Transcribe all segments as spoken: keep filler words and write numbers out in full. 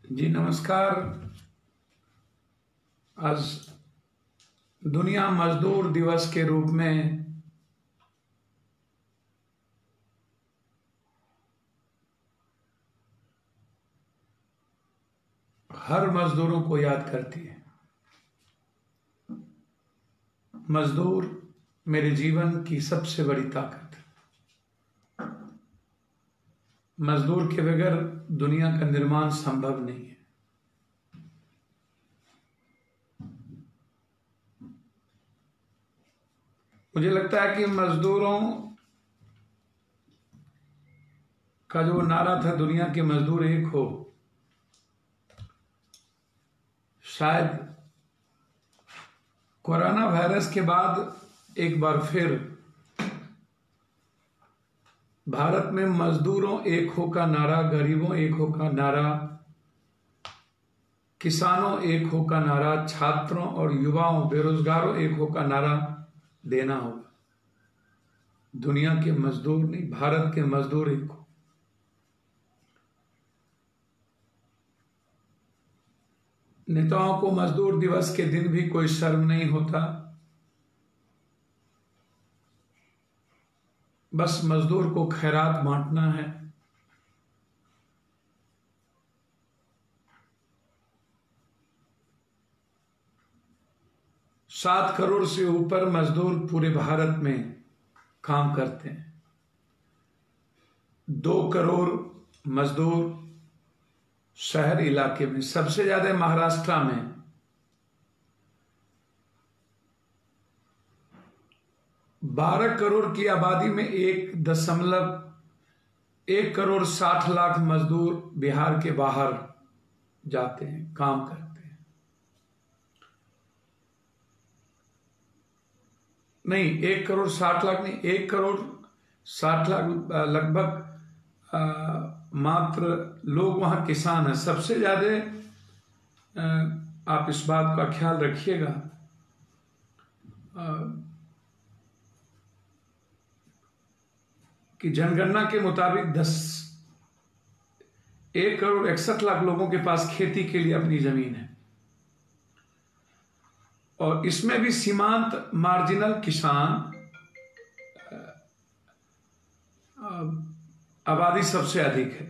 जी नमस्कार। आज दुनिया मजदूर दिवस के रूप में हर मजदूरों को याद करती है। मजदूर मेरे जीवन की सबसे बड़ी ताकत है। मजदूर के बगैर दुनिया का निर्माण संभव नहीं है। मुझे लगता है कि मजदूरों का जो नारा था, दुनिया के मजदूर एक हो, शायद कोरोना वायरस के बाद एक बार फिर भारत में मजदूरों एक हो का नारा, गरीबों एक हो का नारा, किसानों एक हो का नारा, छात्रों और युवाओं बेरोजगारों एक हो का नारा देना होगा। दुनिया के मजदूर नहीं, भारत के मजदूर एक हो। नेताओं को मजदूर दिवस के दिन भी कोई शर्म नहीं होता। बस मजदूर को खैरात बांटना है। सात करोड़ से ऊपर मजदूर पूरे भारत में काम करते हैं। दो करोड़ मजदूर शहर इलाके में, सबसे ज्यादा महाराष्ट्र में। बारह करोड़ की आबादी में एक दशमलव एक करोड़ साठ लाख मजदूर बिहार के बाहर जाते हैं, काम करते हैं। नहीं, एक करोड़ साठ लाख नहीं, एक करोड़ साठ लाख लगभग मात्र लोग वहां किसान हैं। सबसे ज्यादा आप इस बात का ख्याल रखिएगा, कि जनगणना के मुताबिक दस एक करोड़ इकसठ लाख लोगों के पास खेती के लिए अपनी जमीन है, और इसमें भी सीमांत मार्जिनल किसान आबादी सबसे अधिक है।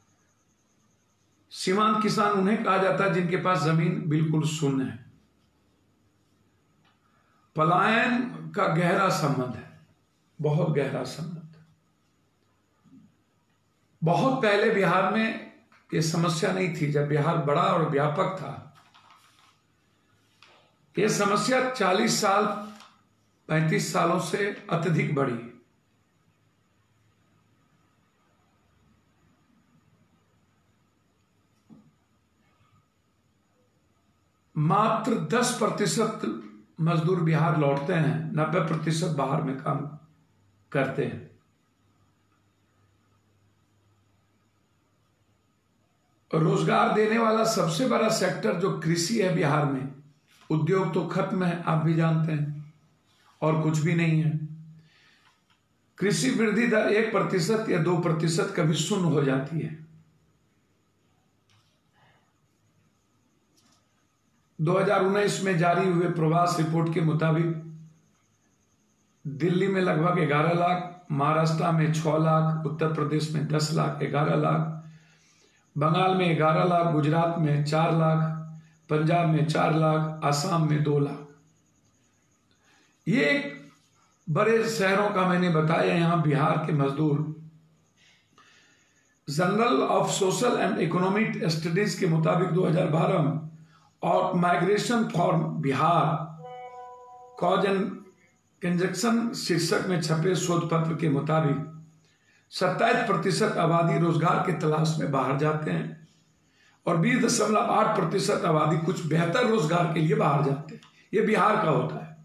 सीमांत किसान उन्हें कहा जाता है जिनके पास जमीन बिल्कुल शून्य है। पलायन का गहरा संबंध है, बहुत गहरा संबंध। बहुत पहले बिहार में यह समस्या नहीं थी, जब बिहार बड़ा और व्यापक था। यह समस्या चालीस साल पैंतीस सालों से अत्यधिक बढ़ी। मात्र दस प्रतिशत मजदूर बिहार लौटते हैं, नब्बे प्रतिशत बाहर में काम करते हैं। रोजगार देने वाला सबसे बड़ा सेक्टर जो कृषि है बिहार में, उद्योग तो खत्म है, आप भी जानते हैं, और कुछ भी नहीं है। कृषि वृद्धि दर एक प्रतिशत या दो प्रतिशत कभी शून्य हो जाती है। दो हज़ार उन्नीस में जारी हुए प्रवास रिपोर्ट के मुताबिक दिल्ली में लगभग ग्यारह लाख, महाराष्ट्र में छह लाख, उत्तर प्रदेश में दस लाख, ग्यारह लाख, बंगाल में ग्यारह लाख, गुजरात में चार लाख, पंजाब में चार लाख, असम में दो लाख। ये बड़े शहरों का मैंने बताया। यहां बिहार के मजदूर journal of social and economic studies के मुताबिक दो हज़ार बारह में और migration for Bihar cause and conjunction शीर्षक में छपे शोध पत्र के मुताबिक सत्ताईस प्रतिशत आबादी रोजगार की तलाश में बाहर जाते हैं, और बीस दशमलव आठ प्रतिशत आबादी कुछ बेहतर रोजगार के लिए बाहर जाते हैं। यह बिहार का होता है।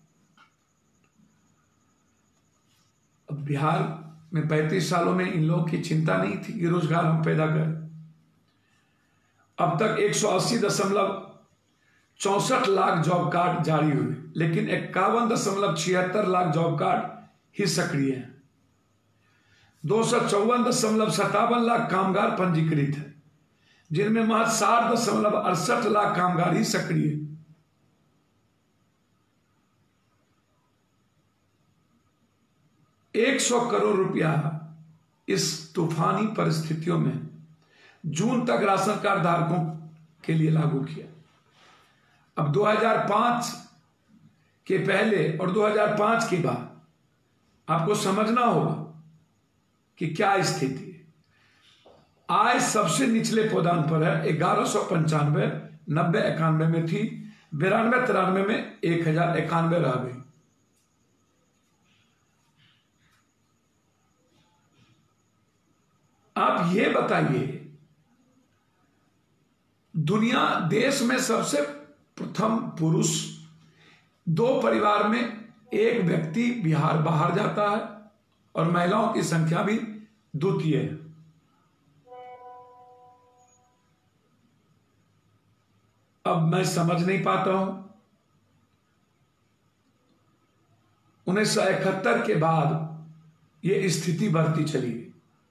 अब बिहार में पैंतीस सालों में इन लोगों की चिंता नहीं थी कि रोजगार हम पैदा करें। अब तक एक सौ अस्सी दशमलव चौसठ लाख जॉब कार्ड जारी हुए, लेकिन इक्यावन दशमलव छिहत्तर लाख जॉब कार्ड ही सक्रिय हैं। दो सौ चौवन दशमलव सत्तावन लाख कामगार पंजीकृत है। जिनमें महज सात दशमलव अड़सठ लाख कामगार ही सक्रिय। एक सौ करोड़ रुपया इस तूफानी परिस्थितियों में जून तक राशन कार्ड धारकों के लिए लागू किया। अब दो हज़ार पाँच के पहले और दो हज़ार पाँच के बाद आपको समझना होगा कि क्या स्थिति है। आय सबसे निचले पदान पर है, ग्यारह सौ पंचानवे, नब्बे इक्यानवे में थी, बिरानवे तिरानवे में एक हजार इक्यानवे रह गई। आप ये बताइए, दुनिया देश में सबसे प्रथम पुरुष, दो परिवार में एक व्यक्ति बिहार बाहर जाता है और महिलाओं की संख्या भी द्वितीय है। अब मैं समझ नहीं पाता हूं, उन्नीस सौ इकहत्तर के बाद यह स्थिति बढ़ती चली गई।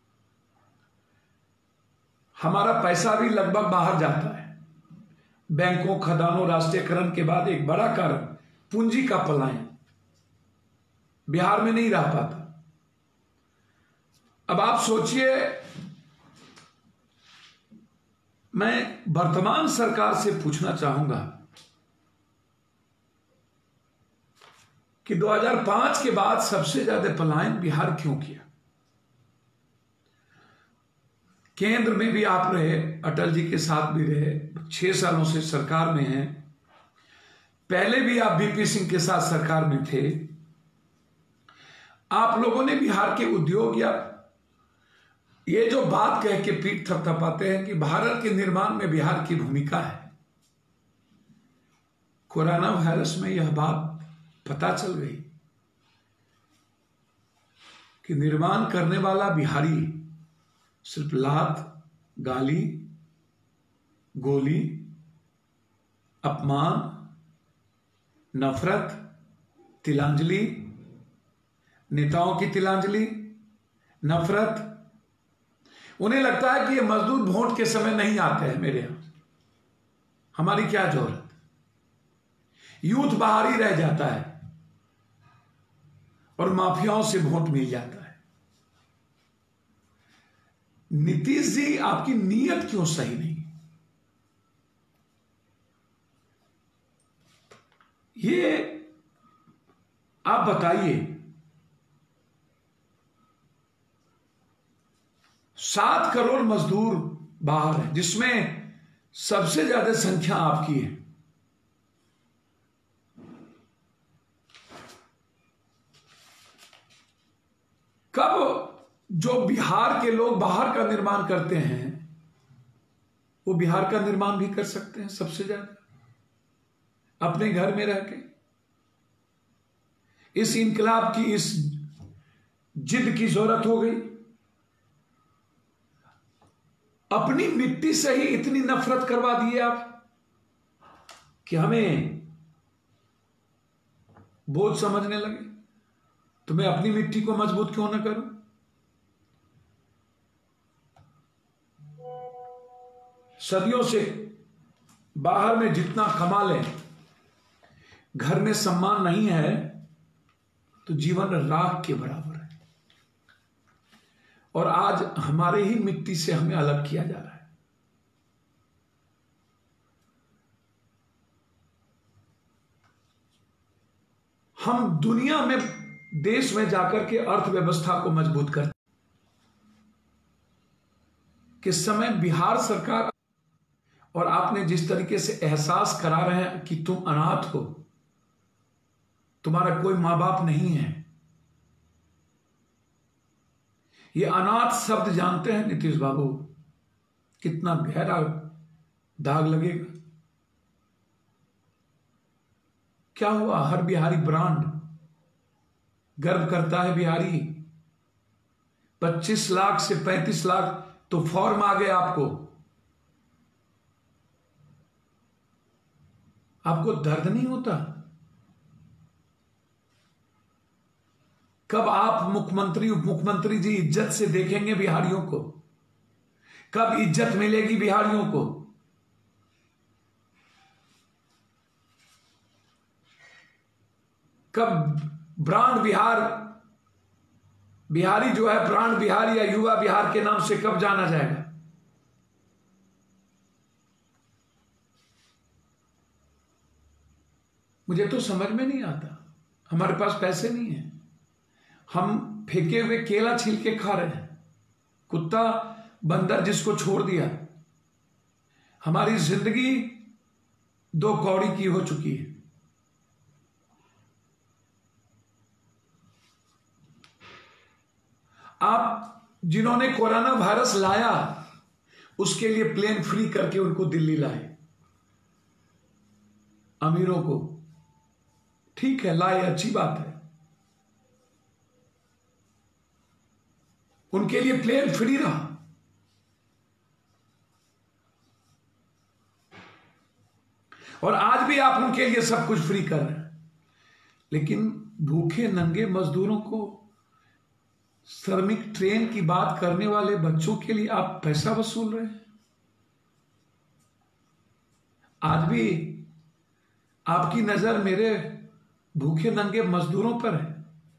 हमारा पैसा भी लगभग बाहर जाता है। बैंकों, खदानों, राष्ट्रीयकरण के बाद एक बड़ा कारण पूंजी का पलायन, बिहार में नहीं रह पाता। अब आप सोचिए, मैं वर्तमान सरकार से पूछना चाहूंगा कि दो हज़ार पाँच के बाद सबसे ज्यादा पलायन बिहार क्यों किया? केंद्र में भी आप रहे, अटल जी के साथ भी रहे, छह सालों से सरकार में हैं। पहले भी आप वीपी सिंह के साथ सरकार में थे। आप लोगों ने बिहार के उद्योग, या ये जो बात कह के पीठ थपथपाते हैं कि भारत के निर्माण में बिहार की भूमिका है, कोरोना वायरस में यह बात पता चल गई कि निर्माण करने वाला बिहारी सिर्फ लात, गाली, गोली, अपमान, नफरत, तिलांजलि, नेताओं की तिलांजलि, नफरत। उन्हें लगता है कि ये मजदूर वोट के समय नहीं आते हैं मेरे यहां, हमारी क्या जरूरत। यूथ बाहर ही रह जाता है और माफियाओं से वोट मिल जाता है। नीतीश जी, आपकी नीयत क्यों सही नहीं? ये आप बताइए। सात करोड़ मजदूर बाहर हैं, जिसमें सबसे ज्यादा संख्या आपकी है। कब जो बिहार के लोग बाहर का निर्माण करते हैं, वो बिहार का निर्माण भी कर सकते हैं सबसे ज्यादा अपने घर में रह के। इस इनकलाब की, इस जिद की जरूरत हो गई। अपनी मिट्टी से ही इतनी नफरत करवा दी आप कि हमें बोझ समझने लगे। तो मैं अपनी मिट्टी को मजबूत क्यों ना करूं? सदियों से बाहर में जितना कमा लें, घर में सम्मान नहीं है तो जीवन राख के बराबर है। और आज हमारे ही मिट्टी से हमें अलग किया जा रहा है। हम दुनिया में, देश में जाकर के अर्थव्यवस्था को मजबूत करते किस समय बिहार सरकार, और आपने जिस तरीके से एहसास करा रहे हैं कि तुम अनाथ हो, तुम्हारा कोई मां बाप नहीं है। ये अनाथ शब्द जानते हैं नीतीश बाबू, कितना गहरा दाग लगेगा। क्या हुआ? हर बिहारी ब्रांड गर्व करता है। बिहारी पच्चीस लाख से पैंतीस लाख तो फॉर्म आ गए आपको। आपको दर्द नहीं होता? कब आप मुख्यमंत्री, उप मुख्यमंत्री जी इज्जत से देखेंगे बिहारियों को? कब इज्जत मिलेगी बिहारियों को? कब ब्रांड बिहार, बिहारी जो है ब्रांड बिहार या युवा बिहार के नाम से कब जाना जाएगा? मुझे तो समझ में नहीं आता। हमारे पास पैसे नहीं है, हम फेंके हुए केला छील के खा रहे हैं, कुत्ता बंदर जिसको छोड़ दिया। हमारी जिंदगी दो कौड़ी की हो चुकी है। आप जिन्होंने कोरोना वायरस लाया उसके लिए प्लेन फ्री करके उनको दिल्ली लाए, अमीरों को, ठीक है लाए, अच्छी बात है, उनके लिए प्लेन फ्री रहा। और आज भी आप उनके लिए सब कुछ फ्री कर रहे हैं, लेकिन भूखे नंगे मजदूरों को, श्रमिक ट्रेन की बात करने वाले बच्चों के लिए आप पैसा वसूल रहे हैं। आज भी आपकी नजर मेरे भूखे नंगे मजदूरों पर है।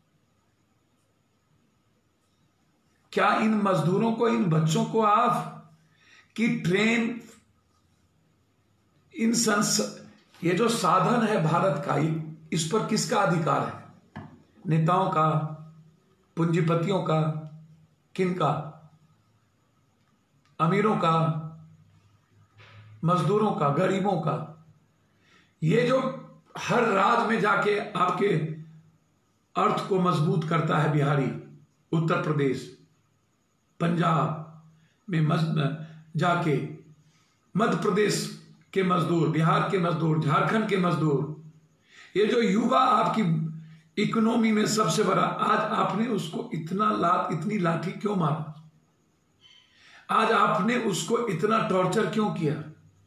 क्या इन मजदूरों को, इन बच्चों को आप की ट्रेन, इन संस ये जो साधन है भारत का, इस पर किसका अधिकार है? नेताओं का, पूंजीपतियों का, किनका? अमीरों का, मजदूरों का, गरीबों का? ये जो हर राज्य में जाके आपके अर्थ को मजबूत करता है बिहारी, उत्तर प्रदेश, पंजाब में जाके, मध्य प्रदेश के मजदूर, बिहार के मजदूर, झारखंड के मजदूर, ये जो युवा आपकी इकोनॉमी में सबसे बड़ा, आज आपने उसको इतना लात, इतनी लाठी क्यों मारा? आज आपने उसको इतना टॉर्चर क्यों किया?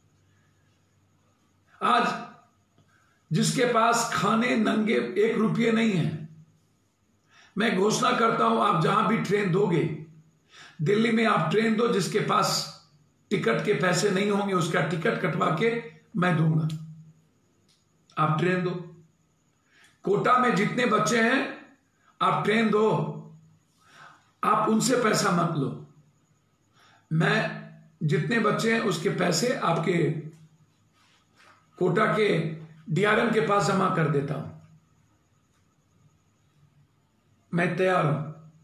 आज जिसके पास खाने नंगे एक रुपये नहीं है, मैं घोषणा करता हूं, आप जहां भी ट्रेन दोगे, दिल्ली में आप ट्रेन दो, जिसके पास टिकट के पैसे नहीं होंगे उसका टिकट कटवा के मैं दूंगा। आप ट्रेन दो। कोटा में जितने बच्चे हैं आप ट्रेन दो, आप उनसे पैसा मत लो, मैं जितने बच्चे हैं उसके पैसे आपके कोटा के डीआरएम के पास जमा कर देता हूं। मैं तैयार हूं,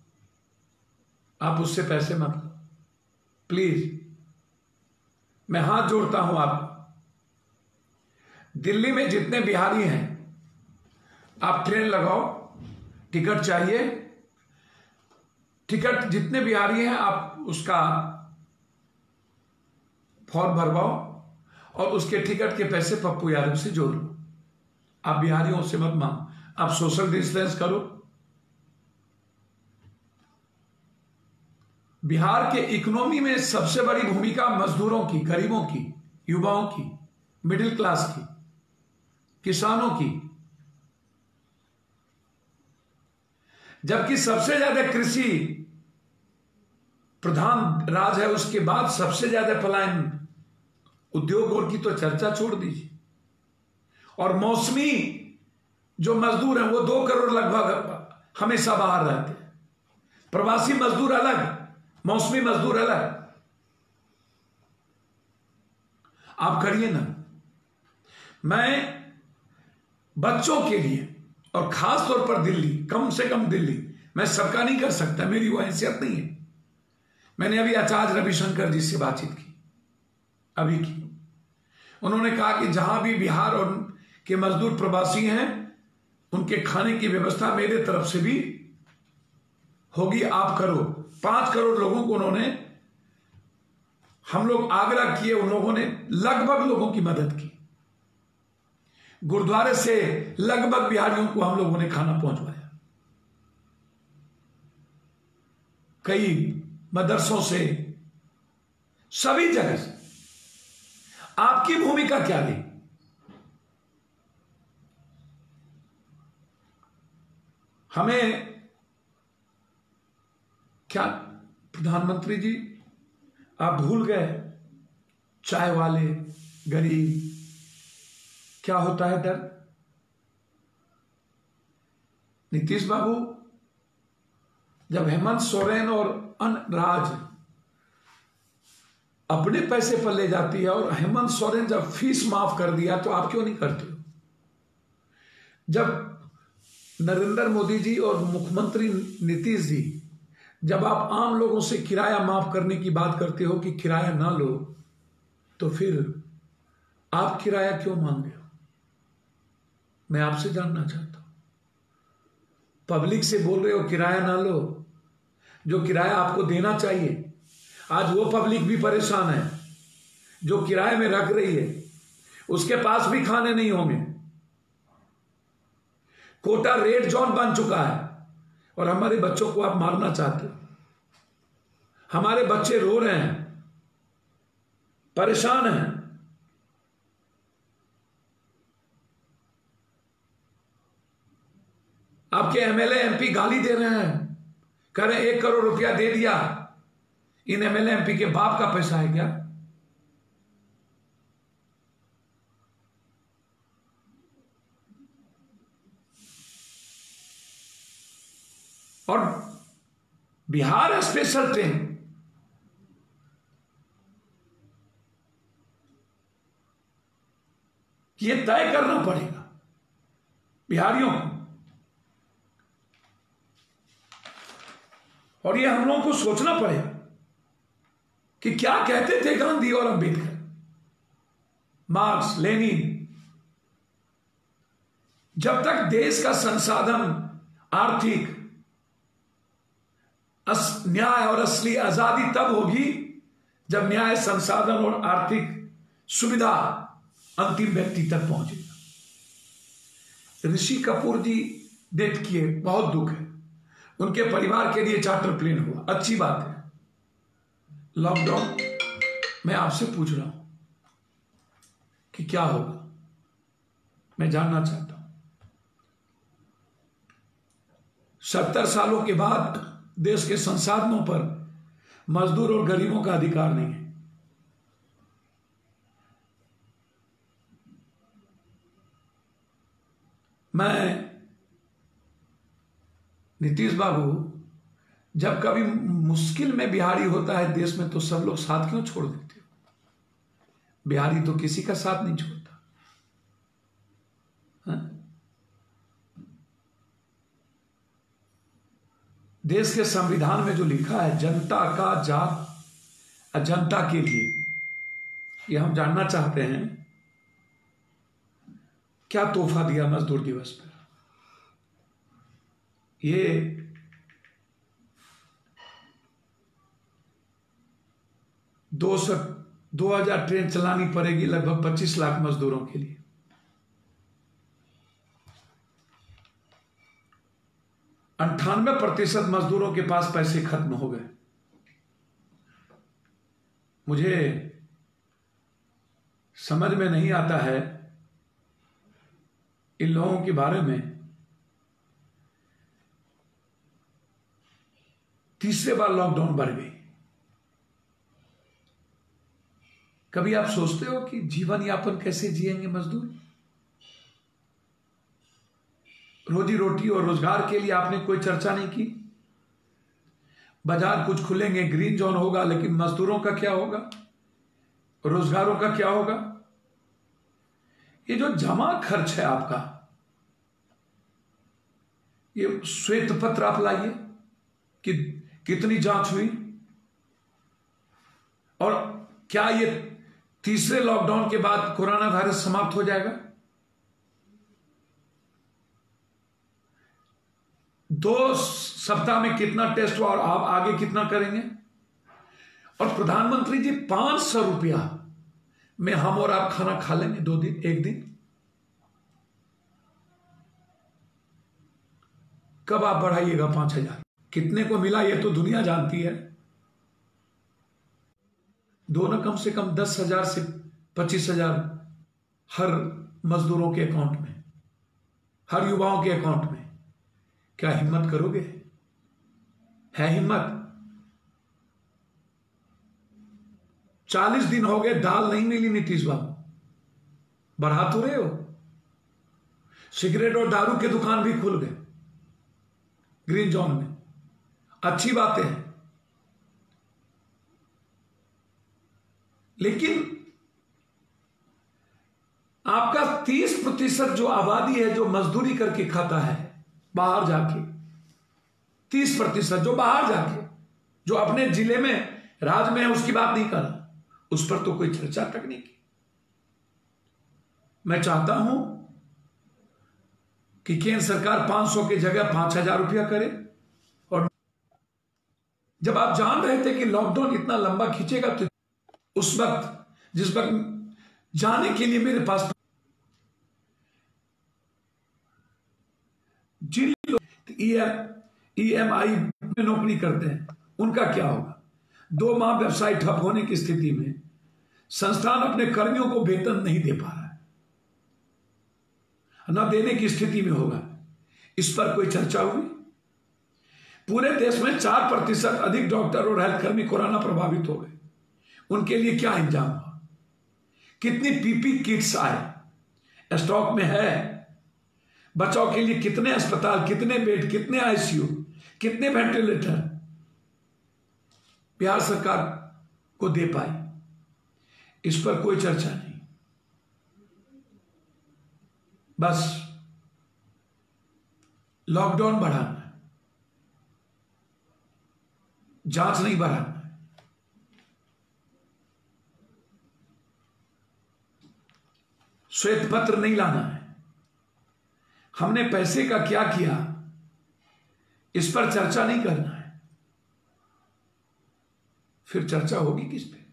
आप उससे पैसे मत लो प्लीज, मैं हाथ जोड़ता हूं। आप दिल्ली में जितने बिहारी हैं आप ट्रेन लगाओ, टिकट चाहिए, टिकट जितने बिहारी हैं आप उसका फॉर्म भरवाओ और उसके टिकट के पैसे पप्पू यादव से जोड़ लो। आप बिहारियों से मत मांगो, आप सोशल डिस्टेंस करो। बिहार के इकोनॉमी में सबसे बड़ी भूमिका मजदूरों की, गरीबों की, युवाओं की, मिडिल क्लास की, किसानों की, जबकि सबसे ज्यादा कृषि प्रधान राज्य है, उसके बाद सबसे ज्यादा पलायन उद्योग और की तो चर्चा छोड़ दीजिए। और मौसमी जो मजदूर हैं वो दो करोड़ लगभग हमेशा बाहर रहते हैं। प्रवासी मजदूर अलग, मौसमी मजदूर अलग। आप करिए ना। मैं बच्चों के लिए और खास तौर पर दिल्ली, कम से कम दिल्ली, मैं सबका नहीं कर सकता, मेरी वो हैसियत नहीं है। मैंने अभी आचार्य रविशंकर जी से बातचीत की, अभी की। उन्होंने कहा कि जहां भी बिहार और के मजदूर प्रवासी हैं उनके खाने की व्यवस्था मेरे तरफ से भी होगी, आप करो। पांच करोड़ लोगों को उन्होंने, हम लोग आग्रह किए, उन लोगों ने लगभग लोगों की मदद की। गुरुद्वारे से लगभग बिहारियों को हम लोगों ने खाना पहुंचवाया, कई मदरसों से, सभी जगह से। आपकी भूमिका क्या रही? हमें क्या, प्रधानमंत्री जी आप भूल गए चाय वाले, गरीब, क्या होता है डर। नीतीश बाबू, जब हेमंत सोरेन और अनराज अपने पैसे पर ले जाती है और हेमंत सोरेन जब फीस माफ कर दिया तो आप क्यों नहीं करते हो? जब नरेंद्र मोदी जी और मुख्यमंत्री नीतीश जी, जब आप आम लोगों से किराया माफ करने की बात करते हो कि किराया ना लो, तो फिर आप किराया क्यों मांग रहे हो? मैं आपसे जानना चाहता हूं। पब्लिक से बोल रहे हो किराया ना लो, जो किराया आपको देना चाहिए। आज वो पब्लिक भी परेशान है जो किराए में रख रही है, उसके पास भी खाने नहीं होंगे। कोटा रेड जोन बन चुका है और हमारे बच्चों को आप मारना चाहते हो। हमारे बच्चे रो रहे हैं, परेशान हैं। आपके एमएलए एमपी गाली दे रहे हैं, कह रहे एक करोड़ रुपया दे दिया। इन एमएलए एमपी के बाप का पैसा है क्या? और बिहार स्पेशल ट्रेन ये तय करना पड़ेगा बिहारियों को, और ये हम लोगों को सोचना पड़ेगा कि क्या कहते थे गांधी और अंबेडकर, मार्क्स, लेनिन। जब तक देश का संसाधन, आर्थिक अस, न्याय और असली आजादी तब होगी जब न्याय, संसाधन और आर्थिक सुविधा अंतिम व्यक्ति तक पहुंचेगा। ऋषि कपूर जी डेथ किए, बहुत दुख है। उनके परिवार के लिए चार्टर प्लेन हुआ, अच्छी बात है। लॉकडाउन, मैं आपसे पूछ रहा हूं कि क्या होगा, मैं जानना चाहता हूं। सत्तर सालों के बाद देश के संसाधनों पर मजदूर और गरीबों का अधिकार नहीं है। मैं नीतीश बाबू, जब कभी मुश्किल में बिहारी होता है देश में तो सब लोग साथ क्यों छोड़ देते हो? बिहारी तो किसी का साथ नहीं छोड़ता। हाँ? देश के संविधान में जो लिखा है, जनता का जाप जनता के लिए, ये हम जानना चाहते हैं क्या तोहफा दिया मजदूर दिवस पर। ये दो सौ दो हजार ट्रेन चलानी पड़ेगी लगभग पच्चीस लाख मजदूरों के लिए। अंठानवे प्रतिशत मजदूरों के पास पैसे खत्म हो गए। मुझे समझ में नहीं आता है इन लोगों के बारे में। तीसरे बार लॉकडाउन बढ़ गई। कभी आप सोचते हो कि जीवन यापन कैसे जिएंगे मजदूर? रोजी रोटी और रोजगार के लिए आपने कोई चर्चा नहीं की। बाजार कुछ खुलेंगे, ग्रीन जोन होगा, लेकिन मजदूरों का क्या होगा? रोजगारों का क्या होगा? ये जो जमा खर्च है आपका, ये श्वेत पत्र आप लाइए कि कितनी जांच हुई, और क्या ये तीसरे लॉकडाउन के बाद कोरोना वायरस समाप्त हो जाएगा? दो सप्ताह में कितना टेस्ट हुआ और आप आगे कितना करेंगे? और प्रधानमंत्री जी पांच सौ रुपया में हम और आप खाना खा लेंगे दो दिन, एक दिन। कब आप बढ़ाइएगा पांच हजार? कितने को मिला ये तो दुनिया जानती है। दोनों कम से कम दस हजार से पच्चीस हजार हर मजदूरों के अकाउंट में, हर युवाओं के अकाउंट में। क्या हिम्मत करोगे? है हिम्मत? चालीस दिन हो गए दाल नहीं मिली नीतीश बाबू, बढ़ा तो रहे हो। सिगरेट और दारू के दुकान भी खुल गए ग्रीन जोन में, अच्छी बातें हैं। लेकिन आपका तीस प्रतिशत जो आबादी है जो मजदूरी करके खाता है बाहर जाके, तीस प्रतिशत जो बाहर जाके, जो अपने जिले में राज्य में है उसकी बात नहीं कर रहा, उस पर तो कोई चर्चा तक नहीं की। मैं चाहता हूं कि केंद्र सरकार पांच सौ की जगह पांच हजार रुपया करे। और जब आप जान रहे थे कि लॉकडाउन इतना लंबा खींचेगा, तो उस वक्त जिस वक्त जाने के लिए मेरे पास जिन लोग ई एम आई में नौकरी करते हैं उनका क्या होगा? दो माह व्यवसाय ठप होने की स्थिति में संस्थान अपने कर्मियों को वेतन नहीं दे पा रहा है, न देने की स्थिति में होगा। इस पर कोई चर्चा हुई? पूरे देश में चार प्रतिशत अधिक डॉक्टर और हेल्थ कर्मी कोरोना प्रभावित हो गए, उनके लिए क्या इंतजाम हुआ? कितनी पीपी किट्स आए, स्टॉक में है? बचाव के लिए कितने अस्पताल, कितने बेड, कितने आईसीयू, कितने वेंटिलेटर बिहार सरकार को दे पाई? इस पर कोई चर्चा नहीं। बस लॉकडाउन बढ़ाना है, जांच नहीं बढ़ाना है। श्वेत पत्र नहीं लाना है। हमने पैसे का क्या किया, इस पर चर्चा नहीं करना है। फिर चर्चा होगी किस पे?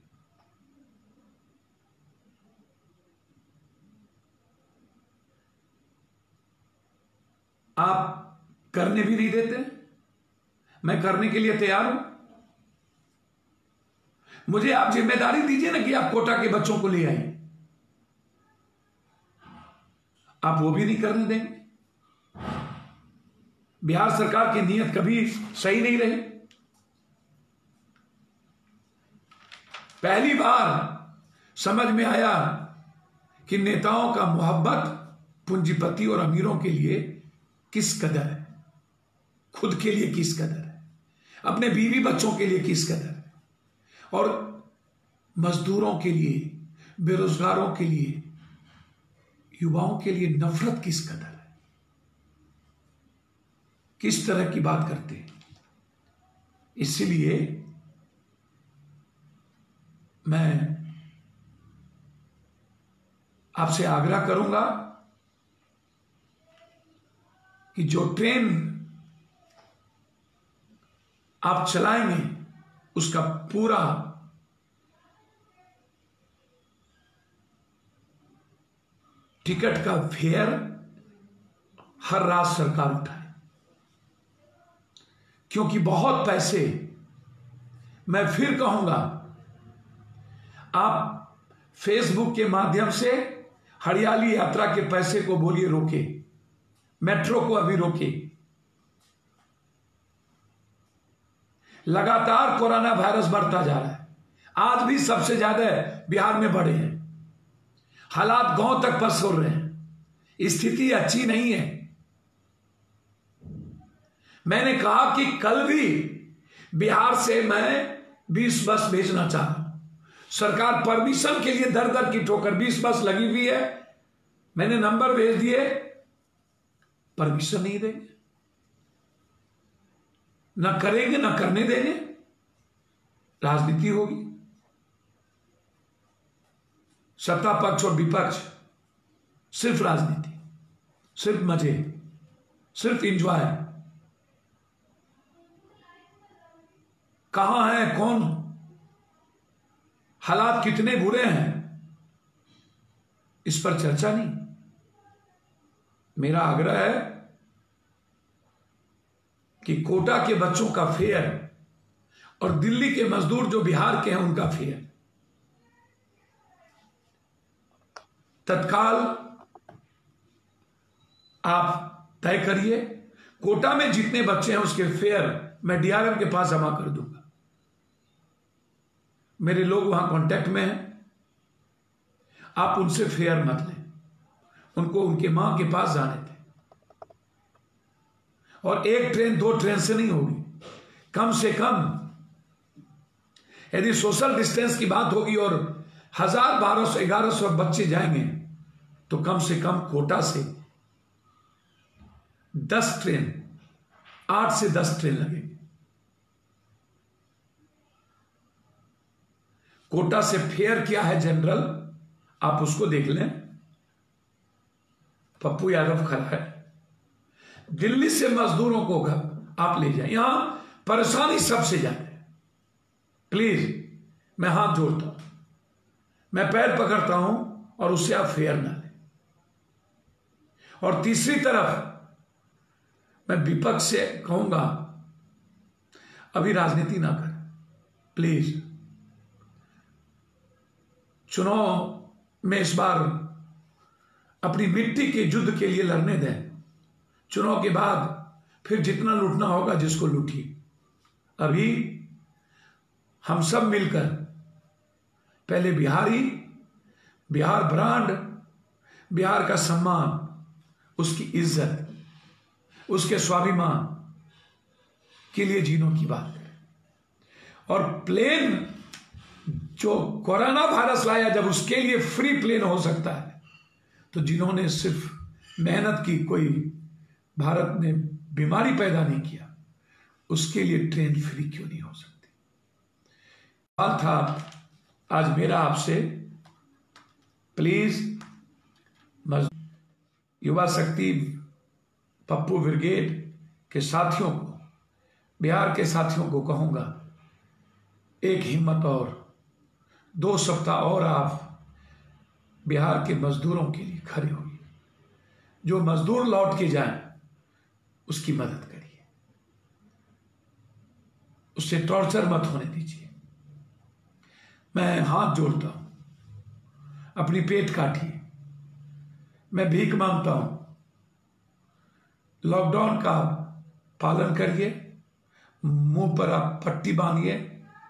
आप करने भी नहीं देते। मैं करने के लिए तैयार हूं। मुझे आप जिम्मेदारी दीजिए ना कि आप कोटा के बच्चों को ले आए, आप वो भी नहीं करने देंगे। बिहार सरकार की नीयत कभी सही नहीं रही। पहली बार समझ में आया कि नेताओं का मोहब्बत पूंजीपति और अमीरों के लिए किस कदर है, खुद के लिए किस कदर है, अपने बीवी बच्चों के लिए किस कदर है, और मजदूरों के लिए, बेरोजगारों के लिए, युवाओं के लिए नफरत किस कदर है, किस तरह की बात करते हैं। इसलिए मैं आपसे आग्रह करूंगा कि जो ट्रेन आप चलाएंगे उसका पूरा टिकट का फेयर हर राज्य सरकार उठाए, क्योंकि बहुत पैसे, मैं फिर कहूंगा, आप फेसबुक के माध्यम से हरियाली यात्रा के पैसे को बोलिए रोके, मेट्रो को अभी रोके। लगातार कोरोना वायरस बढ़ता जा रहा है, आज भी सबसे ज्यादा बिहार में बढ़े हैं, हालात गांव तक पसर रहे हैं, स्थिति अच्छी नहीं है। मैंने कहा कि कल भी बिहार से मैं बीस बस भेजना चाह रहा हूं। सरकार परमिशन के लिए दर दर की ठोकर, बीस बस लगी हुई है, मैंने नंबर भेज दिए, परमिशन नहीं देंगे, न करेंगे न करने देंगे। राजनीति होगी, सत्ता पक्ष और विपक्ष, सिर्फ राजनीति, सिर्फ मजे, सिर्फ एंजॉय। कहां है कौन, हालात कितने बुरे हैं, इस पर चर्चा नहीं। मेरा आग्रह है कि कोटा के बच्चों का फेयर और दिल्ली के मजदूर जो बिहार के हैं उनका फेयर तत्काल आप तय करिए। कोटा में जितने बच्चे हैं उसके फेयर मैं डीआरएम के पास जमा कर दूंगा। मेरे लोग वहां कांटेक्ट में हैं, आप उनसे फेयर मत लें, उनको उनके मां के पास जाने दें। और एक ट्रेन दो ट्रेन से नहीं होगी, कम से कम यदि सोशल डिस्टेंस की बात होगी और हजार बारह सौ ग्यारह सौ बच्चे जाएंगे तो कम से कम कोटा से दस ट्रेन, आठ से दस ट्रेन लगेंगे। कोटा से फेयर क्या है जनरल, आप उसको देख लें, पप्पू यादव खड़ा है। दिल्ली से मजदूरों को आप ले जाए, यहां परेशानी सबसे ज्यादा है। प्लीज मैं हाथ जोड़ता हूं, मैं पैर पकड़ता हूं और उससे आप फेयर ना लें। और तीसरी तरफ मैं विपक्ष से कहूंगा अभी राजनीति ना करें प्लीज। चुनाव में इस बार अपनी मिट्टी के युद्ध के लिए लड़ने दें, चुनाव के बाद फिर जितना लूटना होगा जिसको लूटिए। अभी हम सब मिलकर पहले बिहारी, बिहार ब्रांड, बिहार का सम्मान, उसकी इज्जत, उसके स्वाभिमान के लिए जीनों की बात करें। और प्लेन जो कोरोना वायरस लाया, जब उसके लिए फ्री प्लेन हो सकता है तो जिन्होंने सिर्फ मेहनत की, कोई भारत ने बीमारी पैदा नहीं किया, उसके लिए ट्रेन फ्री क्यों नहीं हो सकती। बात था आज मेरा आपसे, प्लीज युवा शक्ति पप्पू ब्रिगेड के साथियों को, बिहार के साथियों को कहूंगा, एक हिम्मत और दो सप्ताह और आप बिहार के मजदूरों के लिए खड़े होइए। जो मजदूर लौट के जाएं उसकी मदद करिए, उससे टॉर्चर मत होने दीजिए। मैं हाथ जोड़ता हूं, अपनी पेट काटिए, मैं भीख मांगता हूं, लॉकडाउन का पालन करिए, मुंह पर आप पट्टी बांधिए।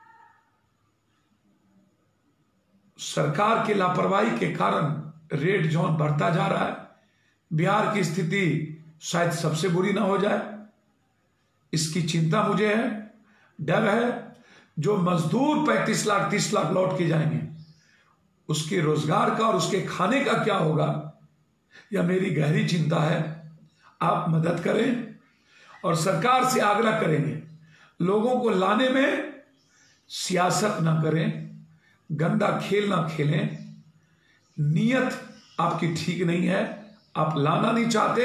सरकार की लापरवाही के कारण रेड जोन बढ़ता जा रहा है, बिहार की स्थिति शायद सबसे बुरी ना हो जाए, इसकी चिंता मुझे है, डर है। जो मजदूर पैंतीस लाख तीस लाख लौट के जाएंगे, उसके रोजगार का और उसके खाने का क्या होगा, यह मेरी गहरी चिंता है। आप मदद करें और सरकार से आग्रह करेंगे, लोगों को लाने में सियासत ना करें, गंदा खेल ना खेलें। नीयत आपकी ठीक नहीं है, आप लाना नहीं चाहते।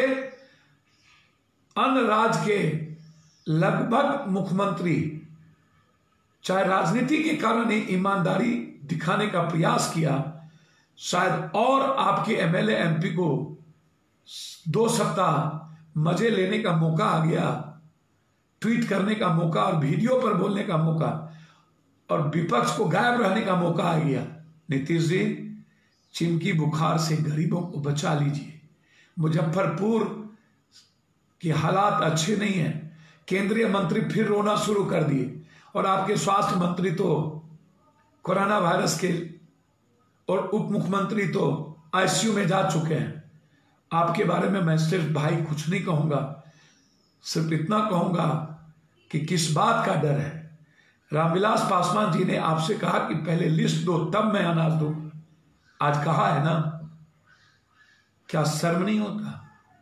अन्य राज्य के लगभग मुख्यमंत्री चाहे राजनीति के कारण ही ईमानदारी दिखाने का प्रयास किया, शायद और आपके एमएलए एमपी को दो सप्ताह मजे लेने का मौका आ गया, ट्वीट करने का मौका और वीडियो पर बोलने का मौका, और विपक्ष को गायब रहने का मौका आ गया। नीतीश जी, चिमकी बुखार से गरीबों को बचा लीजिए। मुजफ्फरपुर के हालात अच्छे नहीं हैं, केंद्रीय मंत्री फिर रोना शुरू कर दिए, और आपके स्वास्थ्य मंत्री तो कोरोना वायरस के और उप मुख्यमंत्री तो आईसीयू में जा चुके हैं। आपके बारे में मैं सिर्फ भाई कुछ नहीं कहूंगा, सिर्फ इतना कहूंगा कि किस बात का डर है। रामविलास पासवान जी ने आपसे कहा कि पहले लिस्ट दो तब मैं अनाज दूं, आज कहा है ना, क्या शर्म नहीं होता?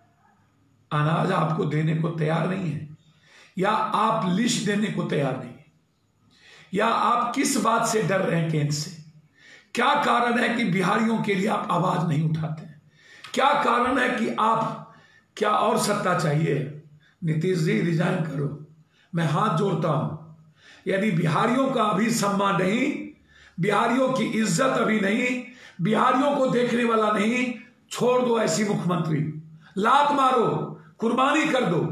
अनाज आपको देने को तैयार नहीं है, या आप लिस्ट देने को तैयार नहीं है, या आप किस बात से डर रहे हैं केंद्र से? क्या कारण है कि बिहारियों के लिए आप आवाज नहीं उठाते हैं? क्या कारण है कि आप, क्या और सत्ता चाहिए? नीतीश जी, रिजाइन करो। मैं हाथ जोड़ता हूं, यदि बिहारियों का अभी सम्मान नहीं, बिहारियों की इज्जत अभी नहीं, बिहारियों को देखने वाला नहीं, छोड़ दो ऐसी मुख्यमंत्री, लात मारो, कुर्बानी कर दो।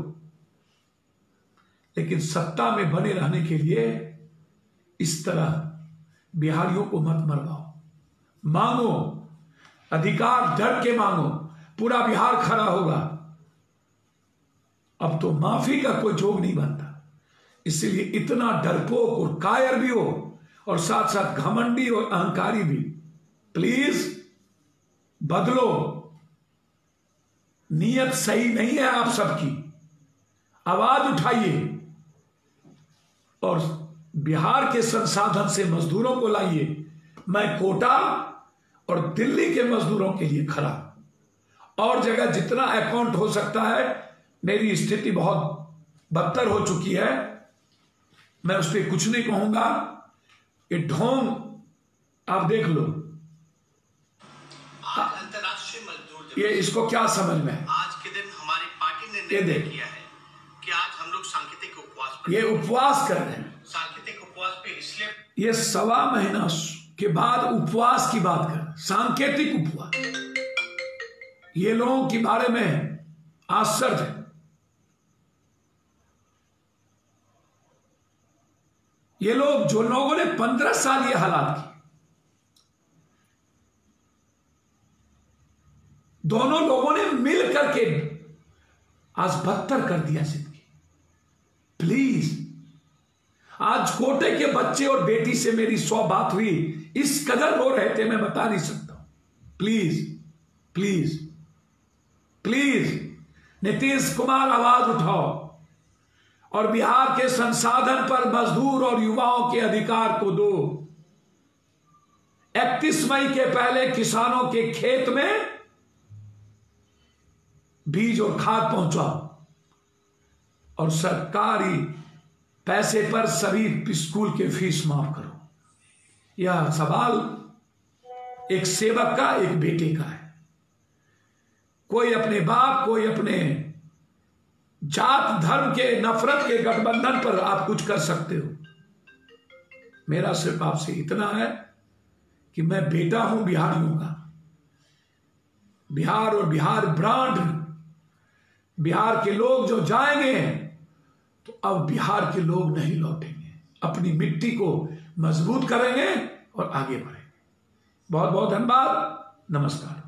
लेकिन सत्ता में बने रहने के लिए इस तरह बिहारियों को मत मरवाओ। मांगो अधिकार, डर के मांगो, पूरा बिहार खड़ा होगा। अब तो माफी का कोई जोग नहीं बनता, इसलिए इतना डरपोक और कायर भी हो और साथ साथ घमंडी और अहंकारी भी। प्लीज बदलो, नीयत सही नहीं है आप सबकी। आवाज उठाइए और बिहार के संसाधन से मजदूरों को लाइए। मैं कोटा और दिल्ली के मजदूरों के लिए खड़ा, और जगह जितना अकाउंट हो सकता है। मेरी स्थिति बहुत बदतर हो चुकी है, मैं उस पर कुछ नहीं कहूंगा। ये ढोंग आप देख लो। आज अंतर्राष्ट्रीय मजदूर दिवस, ये इसको क्या समझ में है? आज के दिन हमारी पार्टी ने निर्णय किया है कि आज हम लोग सांकेतिक उपवास पर, ये उपवास कर रहे हैं। सांकेतिक उपवास पे इसलिए ये सवा महीना के बाद उपवास की बात कर, सांकेतिक उपवास। ये लोगों के बारे में आश्चर्य है। ये लोग, जो लोगों ने पंद्रह साल ये हालात किए, दोनों लोगों ने मिल करके आज बदतर कर दिया जिंदगी। प्लीज, आज कोटे के बच्चे और बेटी से मेरी सौ बात हुई, इस कदर रो रहे थे मैं बता नहीं सकता। Please please please Nitish Kumar, आवाज उठाओ और बिहार के संसाधन पर मजदूर और युवाओं के अधिकार को दो। इकतीस मई के पहले किसानों के खेत में बीज और खाद पहुंचाओ और सरकारी पैसे पर सभी स्कूल के फीस माफ करो। यह सवाल एक सेवक का, एक बेटे का है। कोई अपने बाप, कोई अपने जात धर्म के नफरत के गठबंधन पर आप कुछ कर सकते हो। मेरा सिर्फ आपसे इतना है कि मैं बेटा हूं बिहारियों का। बिहार और बिहार ब्रांड, बिहार के लोग जो जाएंगे तो अब बिहार के लोग नहीं लौटेंगे, अपनी मिट्टी को मजबूत करेंगे और आगे बढ़ेंगे। बहुत बहुत धन्यवाद, नमस्कार।